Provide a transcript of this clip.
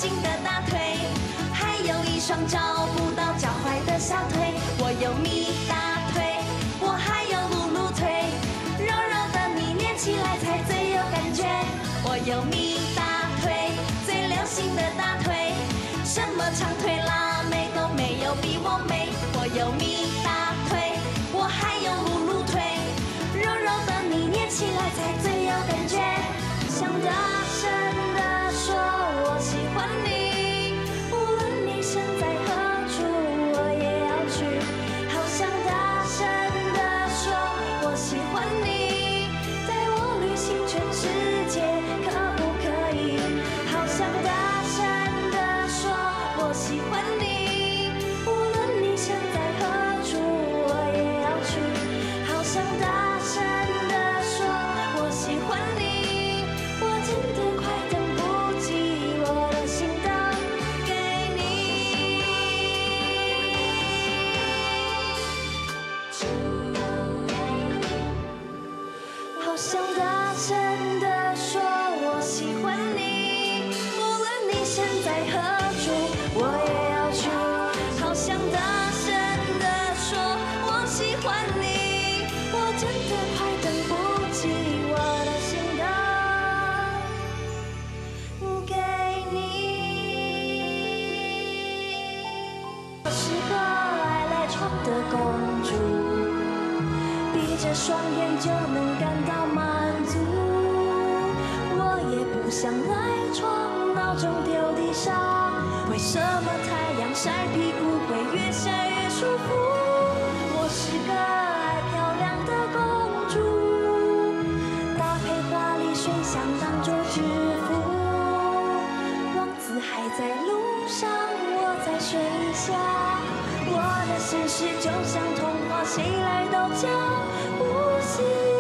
心的大腿，还有一双找不到脚踝的小腿。我有蜜大腿，我还有露露腿，柔柔的你捏起来才最有感觉。我有蜜大腿，最流行的大腿，什么长腿辣妹都没有比我美。我有蜜大腿，我还有露露腿，柔柔的你捏起来才最有感觉。想大声地说我喜欢你，无论你身在何处，我也要去。好想大声地说我喜欢你，带我旅行全世界，可不可以？好想大声地说我喜欢你，无论你身在何处，我也要去。好想大声地说我喜欢你，我真的快等不及，我的心都给你。好想大声地说我喜欢你，无论你身在何处，我也要去。好想大声地说我喜欢你，我真的快等不及，我的心都给你。我是个爱赖床的公主，闭着双眼就能感到满足。我也不想赖床，闹钟丢地上，为什么太阳晒屁股会越晒越舒服？我是个爱漂亮的公主，搭配华丽水箱当做制服。王子还在路上，我在水下，我的心事就像童话，谁来都讲不息。